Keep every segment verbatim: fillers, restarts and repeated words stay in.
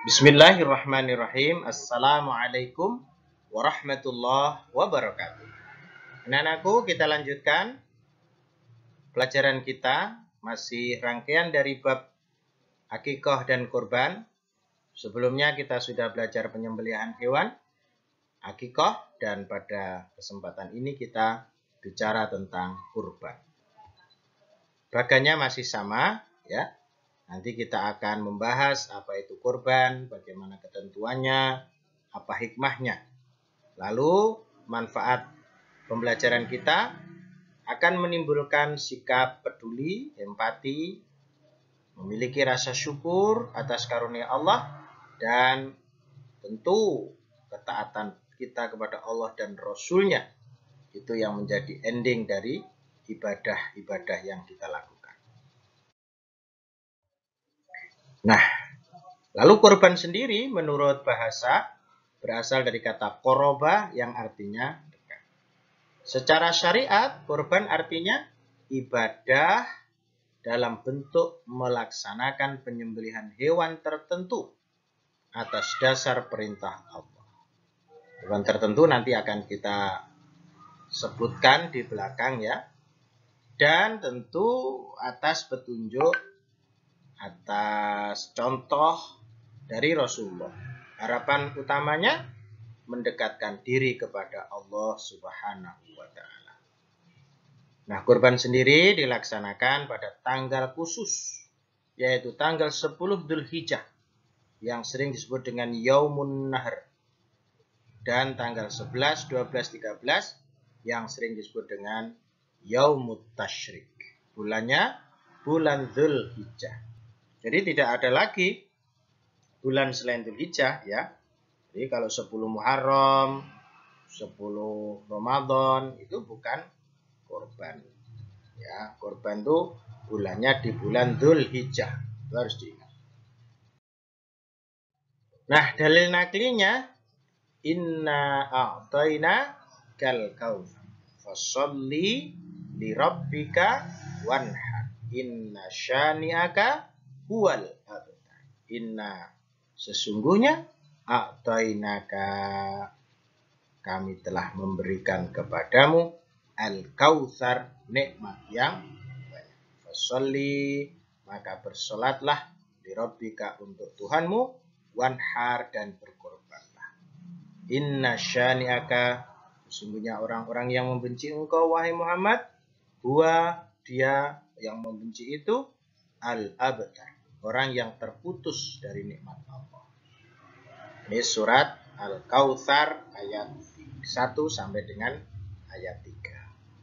Bismillahirrahmanirrahim. Assalamualaikum warahmatullahi wabarakatuh. Anak-anakku, kita lanjutkan pelajaran kita. Masih rangkaian dari bab akikah dan kurban. Sebelumnya kita sudah belajar penyembelihan hewan, akikah, dan pada kesempatan ini kita bicara tentang kurban. Bagannya masih sama, ya. Nanti kita akan membahas apa itu kurban, bagaimana ketentuannya, apa hikmahnya. Lalu manfaat pembelajaran kita akan menimbulkan sikap peduli, empati, memiliki rasa syukur atas karunia Allah, dan tentu ketaatan kita kepada Allah dan Rasul-Nya. Itu yang menjadi ending dari ibadah-ibadah yang kita lakukan. Nah, lalu kurban sendiri menurut bahasa berasal dari kata koroba yang artinya dekat. Secara syariat, kurban artinya ibadah dalam bentuk melaksanakan penyembelihan hewan tertentu atas dasar perintah Allah. Hewan tertentu nanti akan kita sebutkan di belakang ya. Dan tentu atas petunjuk, atas contoh dari Rasulullah. Harapan utamanya mendekatkan diri kepada Allah Subhanahu wa taala. Nah, kurban sendiri dilaksanakan pada tanggal khusus, yaitu tanggal sepuluh Dzulhijjah yang sering disebut dengan Yaumun Nahr, dan tanggal sebelas, dua belas, tiga belas yang sering disebut dengan Yaumut Tasyrik. Bulannya bulan Dzulhijjah. Jadi tidak ada lagi bulan selain Dzulhijjah ya. Jadi kalau sepuluh Muharram, sepuluh Ramadan itu bukan kurban. Ya, kurban itu bulannya di bulan Dzulhijjah. Itu harus diingat. Nah, dalil naklinya inna a'tayna kal kautsar fasholli li rabbika wanhar inna syani'aka huwal abtar. Inna sesungguhnya a'tainaka kami telah memberikan kepadamu al-kautsar nikmat yang banyak. Fasholli maka bersolatlah li rabbika untuk Tuhanmu wanhar dan berkorbanlah. Inna syani'aka sesungguhnya orang-orang yang membenci engkau wahai Muhammad huwa dia yang membenci itu al-abtar, orang yang terputus dari nikmat Allah. Ini surat Al-Kautsar ayat satu sampai dengan ayat tiga.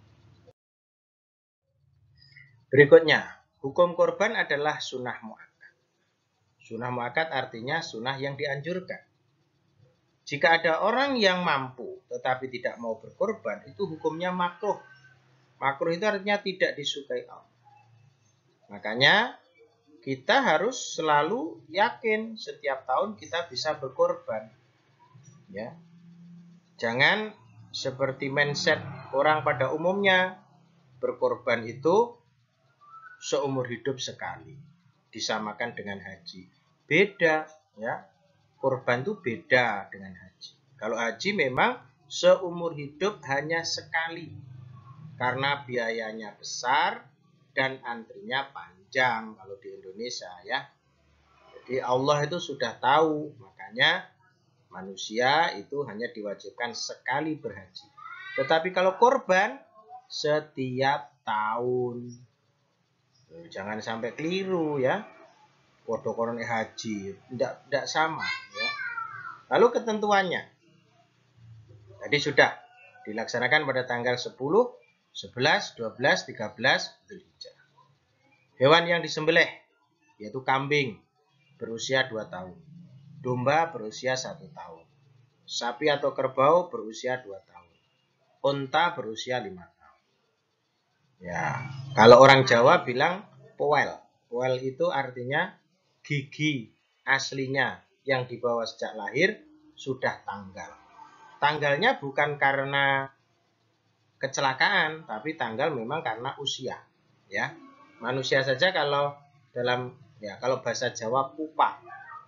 Berikutnya, hukum korban adalah sunnah muakkad. Sunnah muakkad artinya sunnah yang dianjurkan. Jika ada orang yang mampu tetapi tidak mau berkorban, itu hukumnya makruh. Makruh itu artinya tidak disukai Allah. Makanya kita harus selalu yakin setiap tahun kita bisa berkorban. Ya. Jangan seperti mindset orang pada umumnya, berkorban itu seumur hidup sekali, disamakan dengan haji. Beda, ya. Korban itu beda dengan haji. Kalau haji memang seumur hidup hanya sekali, karena biayanya besar dan antrinya panjang kalau di Indonesia ya. Jadi Allah itu sudah tahu, makanya manusia itu hanya diwajibkan sekali berhaji. Tetapi kalau korban setiap tahun. Jangan sampai keliru ya. Podo korone haji, tidak tidak sama ya. Lalu ketentuannya. Tadi sudah dilaksanakan pada tanggal sepuluh, sebelas, dua belas, tiga belas Dzulhijjah. Hewan yang disembelih yaitu kambing berusia dua tahun, domba berusia satu tahun, sapi atau kerbau berusia dua tahun, unta berusia lima tahun. Ya, kalau orang Jawa bilang poel. Poel itu artinya gigi aslinya yang dibawa sejak lahir sudah tanggal. Tanggalnya bukan karena kecelakaan, tapi tanggal memang karena usia. Ya, manusia saja kalau dalam ya kalau bahasa Jawa pupa.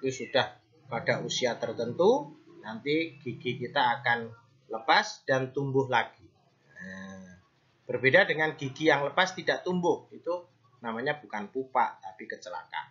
itu sudah pada usia tertentu, nanti gigi kita akan lepas dan tumbuh lagi. Nah, berbeda dengan gigi yang lepas tidak tumbuh, itu namanya bukan pupa, tapi kecelakaan.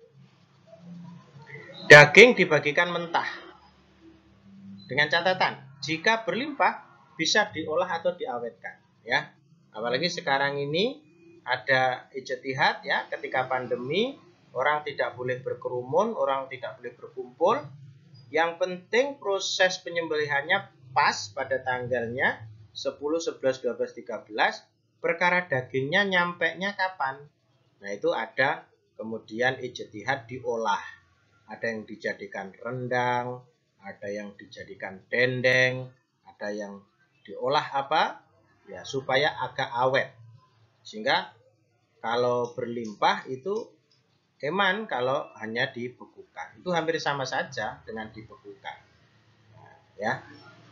Daging dibagikan mentah. Dengan catatan, jika berlimpah bisa diolah atau diawetkan, ya. Apalagi sekarang ini ada ijtihad, ya, ketika pandemi orang tidak boleh berkerumun, orang tidak boleh berkumpul. Yang penting proses penyembelihannya pas pada tanggalnya sepuluh, sebelas, dua belas, tiga belas. Perkara dagingnya nyampenya kapan? Nah, itu ada kemudian ijtihad diolah. Ada yang dijadikan rendang, ada yang dijadikan dendeng, ada yang diolah apa? Ya, supaya agak awet. Sehingga kalau berlimpah itu eman kalau hanya dibekukan. Itu hampir sama saja dengan dibekukan. Nah, ya.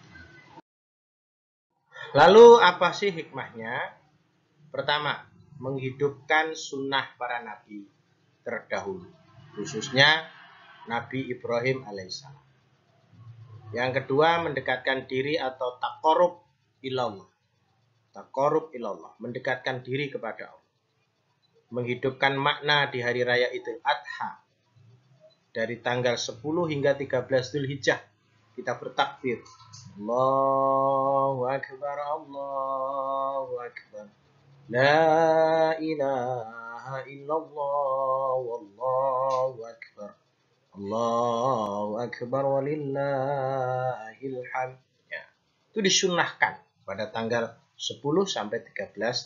Lalu apa sih hikmahnya? Pertama, menghidupkan sunnah para nabi terdahulu, khususnya Nabi Ibrahim alaihissalam. Yang kedua, mendekatkan diri atau taqarrub ilallah. Taqarrub ilallah, mendekatkan diri kepada Allah. Menghidupkan makna di hari raya Idul Adha. Dari tanggal sepuluh hingga tiga belas Dzulhijjah kita bertakbir. Allahu Akbar, Allahu Akbar. La ilaha illallah, wallahu akbar. Allahu Akbar walillahil hamd. Ya. Itu disunnahkan pada tanggal sepuluh sampai tiga belas.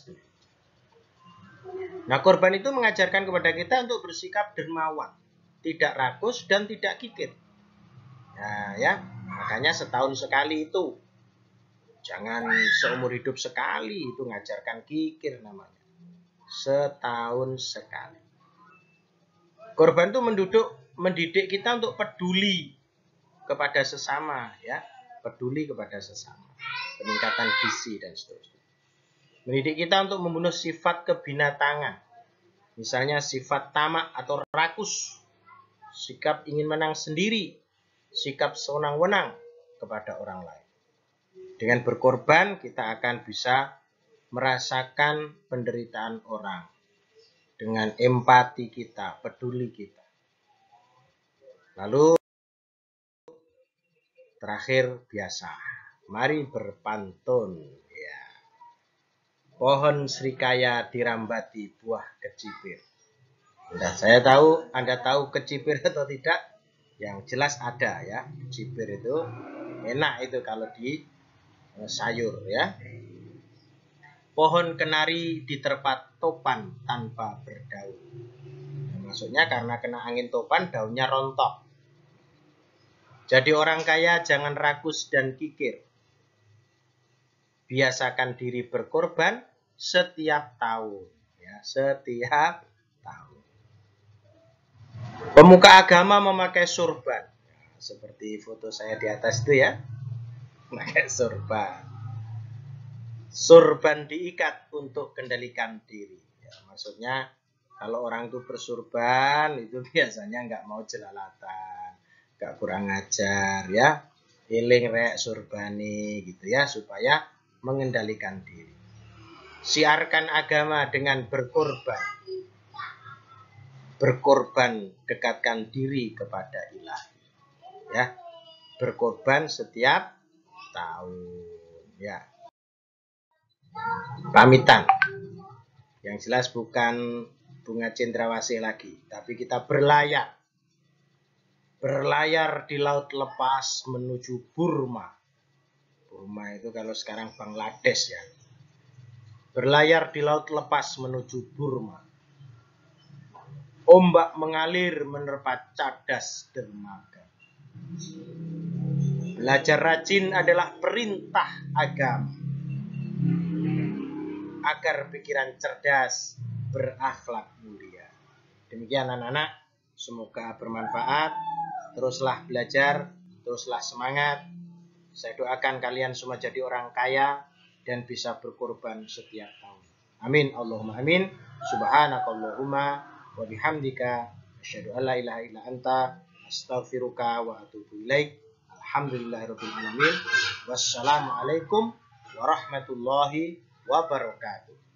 Nah, korban itu mengajarkan kepada kita untuk bersikap dermawan, tidak rakus dan tidak kikir. Nah, ya, makanya setahun sekali itu. Jangan seumur hidup sekali, itu ngajarkan kikir namanya. Setahun sekali. Korban itu menduduk mendidik kita untuk peduli kepada sesama, ya, peduli kepada sesama, peningkatan gizi dan seterusnya. Mendidik kita untuk membunuh sifat kebinatangan, misalnya sifat tamak atau rakus, sikap ingin menang sendiri, sikap sewenang-wenang kepada orang lain. Dengan berkorban kita akan bisa merasakan penderitaan orang dengan empati kita, peduli kita. Lalu terakhir biasa, mari berpantun, ya. Pohon srikaya dirambati buah kecipir. Nah, saya tahu Anda tahu kecipir atau tidak? Yang jelas ada, ya. Kecipir itu enak itu kalau di sayur, ya. Pohon kenari diterpa topan tanpa berdaun. Nah, maksudnya karena kena angin topan daunnya rontok. Jadi orang kaya jangan rakus dan kikir. Biasakan diri berkorban setiap tahun, ya, setiap tahun. Pemuka agama memakai surban, ya, seperti foto saya di atas itu, ya, memakai surban. Surban diikat untuk kendalikan diri. Ya, maksudnya kalau orang itu bersurban itu biasanya nggak mau jelalatan, nggak kurang ajar, ya, iling rek surbani gitu, ya, supaya mengendalikan diri. Siarkan agama dengan berkorban. Berkorban, dekatkan diri kepada ilahi, ya. Berkorban setiap tahun, ya. Pamitan. Yang jelas bukan bunga cendrawasih lagi, tapi kita berlayar. Berlayar di laut lepas menuju Burma. Burma itu kalau sekarang Bangladesh, ya. Berlayar di laut lepas menuju Burma. Ombak mengalir menerpa cadas dermaga. Belajar rajin adalah perintah agama. Agar pikiran cerdas, berakhlak mulia. Demikian anak-anak, semoga bermanfaat. Teruslah belajar, teruslah semangat. Saya doakan kalian semua jadi orang kaya dan bisa berkorban setiap tahun. Amin, Allahumma amin. Subhanakallahumma wa bihamdika asyhadu an la ilaha illa anta Astaghfiruka wa atubu ilaik. Alhamdulillahirabbil alamin. Wassalamualaikum warahmatullahi wabarakatuh.